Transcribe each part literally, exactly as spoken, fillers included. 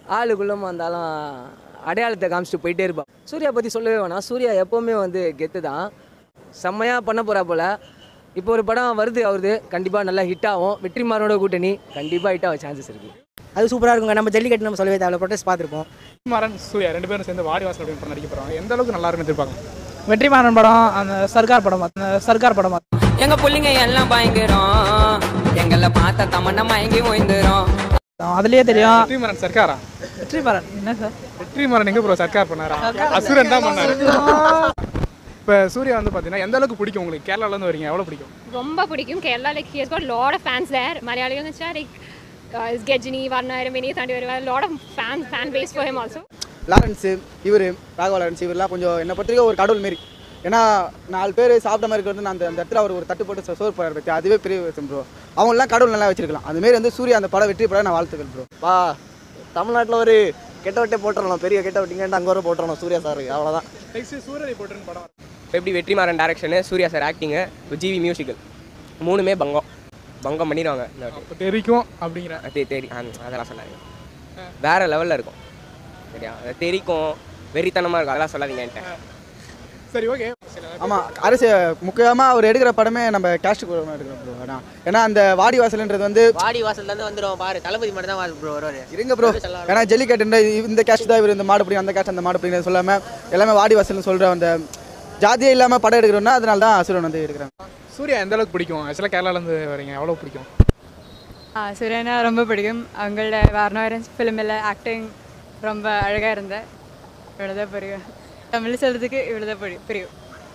ஆளுக்குள்ளமாக இருந்தாலும் அடையாளத்தை காமிச்சிட்டு போயிட்டே இருப்பான். சூர்யா பற்றி சொல்லவே வேணாம். சூர்யா எப்போவுமே வந்து கெத்து தான், செம்மையாக பண்ண போகிறா போல். இப்போ ஒரு படம் வருது அவருது, கண்டிப்பாக நல்லா ஹிட் ஆகும். வெற்றிமாறனோட கூட்டணி கண்டிப்பாக ஹிட் ஆக சான்சஸ் இருக்குது. அது சூப்பராக இருக்குங்க. நம்ம ஜல்லிக்கட்டு நம்ம சொல்லவே தேவை, ப்ரொடெஸ்ட் பார்த்துருப்போம். வெற்றிமாறன் சூர்யா ரெண்டு பேரும் சேர்ந்து வாடி வாசல் அப்படின்னு நடிக்க போகிறாங்க. எந்த அளவுக்கு நல்லா இருக்குன்னு எதிர்பார்க்கலாம்? வெற்றிமாறன் படம், அந்த சர்க்கார் படம், அந்த சர்க்கார் படம் எங்க பிள்ளைங்க எல்லாம் பயங்கரம், எங்களை பார்த்த தமன்னா மயங்கி ஓய்ந்துரும். அதுலயே தெரியும். வெற்றிமாறன் சர்க்காரா? வெற்றிமாறன் என்ன சார்? வெற்றிமாறன் எங்க ப்ரோ சர்க்கார் பண்ணாரா? அசுரன் தான் பண்ணாரு. இப்போ சூர்யா வந்து பார்த்தீங்கன்னா எந்த அளவுக்கு பிடிக்கும் உங்களுக்கு? கேரளாலேருந்து வரீங்க, எவ்வளோ பிடிக்கும்? ரொம்ப பிடிக்கும். Kerala like he has got lot of fans there. மலையாளிகள் வச்சா லைக் கெஜினி வர்ணாயிரம் வினி தாண்டி வருவார். Lot of fan fan base for him also. Lawrence இவர் ராகவா லாரன்ஸ் இவரெலாம் கொஞ்சம் என்னை பற்றிக்க ஒரு கடவுள் மாரி. ஏன்னா நாலு பேர் சாப்பிட்ட மாதிரி இருக்கிறது அந்த அந்த இடத்துல அவர் ஒரு தட்டு போட்டு சோறு போடுற பற்றி அதுவே பெரிய விஷயம் ப்ரோ. அவங்களாம் கடவுள் நல்லா வச்சிருக்கலாம். அதுமாரி வந்து சூர்யா அந்த படம் வெற்றி படம் நான் வாழ்த்துக்கள் ப்ரோ. பா தமிழ்நாட்டில் ஒரு கெட்ட வெட்டே போட்டுறணும், பெரிய கெட்ட வெட்டிங்கன்ட்டு அங்கே வர போட்டுறணும் சூர்யா சாருக்கு, அவ்வளோதான். நெக்ஸ்ட் சூரிய போட்டுன்னு படம் எப்படி Vetrimaaran direction, Suriya sir acting, GV மியூசிக்கல் மூணுமே பங்கம் பங்கம் பண்ணிடுவாங்க. தெரிக்கும் அப்படிங்கிற தெரி அதெல்லாம் சொல்லாதீங்க, வேறு லெவலில் இருக்கும். சரியா? தெரிக்கும், வெறித்தனமாக இருக்கும், அதெல்லாம் சொல்லாதீங்கன்ட்டு. சரி, ஓகே. ஆமாம், அரசு முக்கியமாக அவர் எடுக்கிற படமே நம்ம கேஸ்ட் கூட எடுக்கிறோம் ப்ரோ. ஏன்னா ஏன்னா அந்த வாடி வாசல்ன்றது வந்து வாடி வாசல்லேருந்து வந்துடும் பாரு, தளபதி மட்டும் தான் ப்ரோ வருவார். இருங்க ப்ரோ. ஏன்னா ஜல்லிக்கட்டு இந்த கேஸ்ட் தான் இவர் இந்த மாடு பிடிக்கும், அந்த கேஸ்ட் அந்த மாடு பிடிக்கும் சொல்லாமல் எல்லாமே வாடி வாசல்னு சொல்கிற அந்த ஜாதியே இல்லாமல் படம் எடுக்கிறோன்னா அதனால தான் அசுரன் வந்து எடுக்கிறாங்க. சூர்யா எந்த அளவுக்கு பிடிக்கும்? ஆக்சுவலாக கேரளாலேருந்து வரீங்க, எவ்வளோ பிடிக்கும்? சூர்யானா ரொம்ப பிடிக்கும். அவங்களோட வர்ணாயிரம் ஃபிலிமில் ஆக்டிங் ரொம்ப அழகாக இருந்தேன். இவ்வளோதான் புரியும். தமிழ் சொல்கிறதுக்கு இவ்வளோதான் புரியும் புரியும்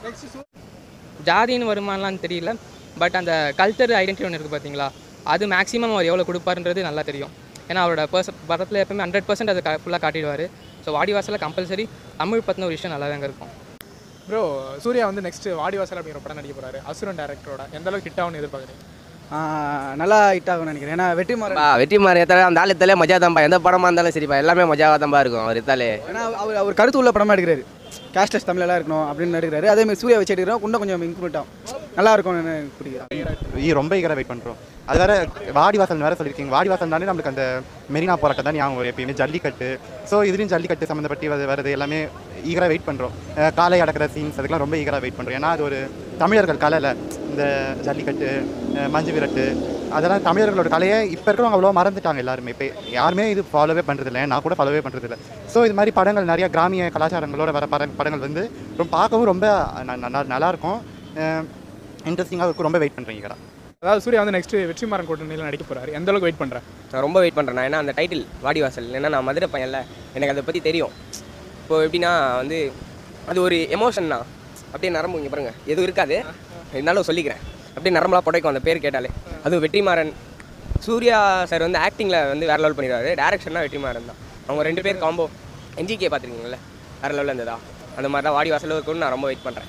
ஜாதின்னு வருமானலாம் தெரியல, பட் அந்த கல்ச்சர் ஐடென்டிட்டி ஒன்று இருக்குது பார்த்தீங்களா, அது மேக்ஸிமம் அவர் எவ்வளோ கொடுப்பாருன்றது நல்லா தெரியும். ஏன்னா அவரோட பர்ச படத்தில் எப்பவுமே ஹண்ட்ரட் பர்சன்ட் அதை ஃபுல்லாக காட்டிடுவார். ஸோ வாடி வாசலில் கம்பல்சரி தமிழ் பற்றின ஒரு விஷயம் நல்லா தாங்க இருக்கும். ப்ரோ சூர்யா வந்து நெக்ஸ்ட் வாடி வாசல் அப்படிங்கிற படம் நடிக்க போகிறாரு அசுரன் டேரக்டரோட. எந்த அளவுக்கு ஹிட் ஆகும்னு எதிர்பார்க்குறீங்க? நல்லா ஹிட் ஆகும்னு நினைக்கிறேன். ஏன்னா வெற்றிமாறன் வெற்றிமாறன் எத்தாலே அந்த ஆள் எத்தாலே மஜா தான்ப்பா, எந்த படமாக இருந்தாலும் சரிப்பா, எல்லாமே மஜாவாக தான்ப்பா இருக்கும் அவர் எத்தாலே. ஏன்னா அவர் அவர் கருத்து உள்ள படமாக எடுக்கிறாரு, கேஸ்டஸ் தமிழெல்லாம் இருக்கணும் அப்படின்னு எடுக்கிறாரு. அதேமாதிரி சூர்யா வச்சு எடுக்கிறோம், இன்னும் கொஞ்சம் இம்ப்ரூவ் ஆகும், நல்லா இருக்கும்னு பிடிக்கிறேன். ரொம்ப ஈகராக வெயிட் பண்ணுறோம். அது வேறு வாடி வாசல் வேறு சொல்லியிருக்கீங்க. வாடி வாசல் தானே நம்மளுக்கு அந்த மெரினா போராட்டம் தான் ஞாபகம் வரும் எப்பயுமே, ஜல்லிக்கட்டு. ஸோ இதுலேயும் ஜல்லிக்கட்டு சம்மந்தப்பட்டு அது வருது, எல்லாமே ஈகராக வெயிட் பண்ணுறோம். காலை அடக்கிற சீன்ஸ் அதுக்கெலாம் ரொம்ப ஈகராக வெயிட் பண்ணுறோம். ஏன்னா அது ஒரு தமிழர்கள் கலையில் இந்த ஜல்லிக்கட்டு, மஞ்சு விரட்டு, அதெல்லாம் தமிழர்களோட கலையை இப்போ இருக்கிறவங்க அவ்வளோ மறந்துட்டாங்க எல்லாருமே. இப்போ யாருமே இது ஃபாலோவே பண்ணுறதில்ல, நான் கூட ஃபாலோவே பண்ணுறதில்ல. ஸோ இது மாதிரி படங்கள் நிறையா கிராமிய கலாச்சாரங்களோட வர பட படங்கள் வந்து ரொம்ப பார்க்கவும் ரொம்ப நல்லாயிருக்கும், இன்ட்ரெஸ்டிங்காக இருக்கும். ரொம்ப வெயிட் பண்ணுறீங்க. அதாவது சூர்யா வந்து நெக்ஸ்ட் வெற்றிமாறன் கூட்டணியில் நடிக்க போகிறாரு. எந்த அளவுக்கு வெயிட் பண்ணுறேன்? நான் ரொம்ப வெயிட் பண்ணுறேன். ஏன்னா அந்த டைட்டில் வாடி வாசல், ஏன்னா நான் மதுரை பையன்ல, எனக்கு அதை பற்றி தெரியும். இப்போது எப்படின்னா வந்து அது ஒரு எமோஷன் தான், அப்படியே நரம்பு இங்கே பாருங்கள் எதுவும் இருக்காது, இருந்தாலும் சொல்லிக்கிறேன், அப்படியே நரம்பெலாம் புடைக்கும் அந்த பேர் கேட்டாலே. அதுவும் வெற்றிமாறன். சூர்யா சார் வந்து ஆக்டிங்கில் வந்து வேறு லெவல் பண்ணிடுவார், டேரக்ஷன்னா வெற்றிமாறன் தான். அவங்க ரெண்டு பேர் காம்போ என்ஜிகே பார்த்துருக்கீங்களே, வேறு லெவலில் இருந்ததா, அந்த மாதிரி தான் வாடி வாசலில் இருக்குன்னு நான் ரொம்ப வெயிட் பண்ணுறேன்.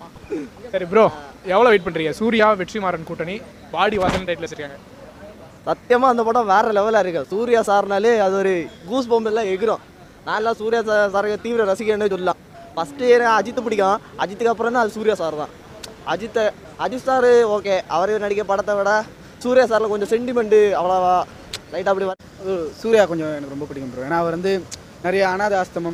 சரி ப்ரோ, எவ்வளோ வெயிட் பண்ணுறீங்க? சூர்யா வெற்றிமாறன் கூட்டணி வாடி வாசல் டைட்டில் வச்சுருக்காங்க. சத்தியமாக அந்த படம் வேறு லெவலாக இருக்குது. சூர்யா சார்னாலே அது ஒரு கூஸ் பம்பெல்லாம் எகிறோம். நான்லாம் சூர்யா சார் சாருக்கு தீவிர ரசிகன்னு சொல்லலாம். ஃபஸ்ட்டு எனக்கு அஜித் பிடிக்கும், அஜித்துக்கு அப்புறம் தான் அது சூர்யா சார் தான். அஜித்தை அஜித் சார் ஓகே, அவர் நடிக்க படத்தை விட சூர்யா சாரில் கொஞ்சம் சென்டிமெண்ட்டு அவ்வளோவா லைட்டாக அப்படி வர. சூர்யா கொஞ்சம் எனக்கு ரொம்ப பிடிக்கும் ப்ரோ. ஏன்னா அவர் வந்து நிறைய அனாத ஆஸ்தமம்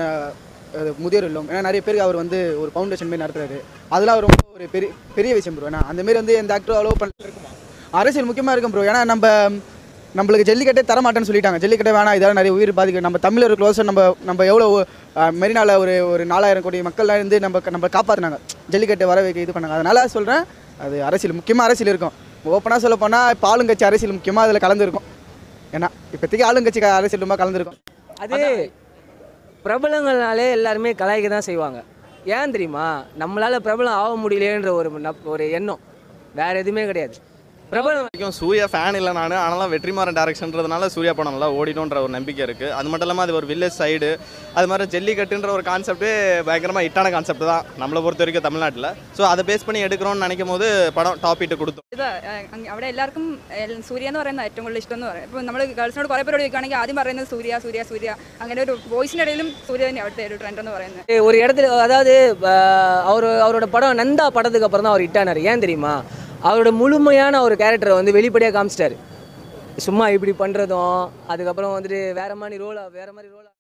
முதியோர் இல்லம், ஏன்னா நிறைய பேருக்கு அவர் வந்து ஒரு ஃபவுண்டேஷன் மாரி நடத்துறாரு. அதெல்லாம் ரொம்ப ஒரு பெரிய பெரிய விஷயம் ப்ரோ. ஏன்னா அந்தமாரி வந்து எந்த ஆக்டரும் அலோவ் பண்ண அரசியல் முக்கியமாக இருக்கும் ப்ரோ. ஏன்னா நம்ம நம்மளுக்கு ஜல்லிக்கட்டே தரமாட்டேன்னு சொல்லிட்டாங்க, ஜல்லிக்கட்டே வேணாம், இதெல்லாம் நிறைய உயிர் பாதிக்கும். நம்ம தமிழர் க்ளோஸர் நம்ம நம்ம எவ்வளோ மெரினாவில் ஒரு ஒரு நாலாயிரம் கோடி மக்கள்லாம் இருந்து நம்ம நம்ம காப்பாற்றினாங்க, ஜல்லிக்கட்டை வர வைக்க இது பண்ணாங்க. அதனால் சொல்கிறேன், அது அரசியல் முக்கியமாக அரசியல் இருக்கும். ஓப்பனாக சொல்ல போனால் இப்போ ஆளுங்கட்சி அரசியல் முக்கியமாக அதில் கலந்துருக்கும். ஏன்னா இப்போதைக்கு ஆளுங்கட்சி அரசியல் ரொம்ப கலந்துருக்கும். அது பிரபலங்கள்னாலே எல்லாருமே கலாய்க்க தான் செய்வாங்க. ஏன் தெரியுமா? நம்மளால் பிரபலம் ஆக முடியலேன்ற ஒரு ஒரு எண்ணம், வேறு எதுவுமே கிடையாது. பிரபலம் சூர்யா ஃபேன் இல்லை நான், ஆனாலும் வெற்றிமாறன் டேரக்ஷன்றதுனால சூர்யா படம் நல்லா ஓடிடும்ன்ற ஒரு நம்பிக்கை இருக்குது. அது மட்டும் இல்லாமல் அது ஒரு வில்லேஜ் சைடு, அது மாதிரி ஜல்லிக்கட்டுன்ற ஒரு கான்செப்ட்டு பயங்கரமாக ஹிட்டான கான்செப்ட் தான் நம்மளை பொறுத்த வரைக்கும் தமிழ்நாட்டில். ஸோ அதை பேஸ் பண்ணி எடுக்கிறோம்னு நினைக்கும் போது പടം ടോപ്പ് ഇട്ട് കൊടുത്തു. ഇത് അവിടെ എല്ലാവർക്കും സൂര്യ എന്ന് പറയുന്ന ഏറ്റവും കൂടുതൽ ഇഷ്ടം എന്ന് പറയും. ഇപ്പോൾ നമ്മൾ ഗേൾസിനോട് കുറേ പേരോട് ചോദിക്കുകയാണെങ്കിൽ ആദ്യം പറയുന്നത് സൂര്യ സൂര്യ സൂര്യ, അങ്ങനെ ഒരു വോയിസിൻ്റെ ഇടയിലും സൂര്യ തന്നെ അവിടുത്തെ ഒരു ട്രെൻഡ് എന്ന് പറയുന്നത്. ஒரு இடத்துல அதாவது அவர் அவரோட படம் நந்தா படத்துக்கு அப்புறம் தான் அவர் ஹிட் ஆனார். ஏன் தெரியுமா? அவரோட முழுமையான ஒரு கேரக்டரை வந்து வெளிப்படையாக காமிச்சிட்டாரு. சும்மா இப்படி பண்ணுறதும் அதுக்கப்புறம் வந்துட்டு வேறு மாதிரி ரோலாக வேறு மாதிரி ரோலாக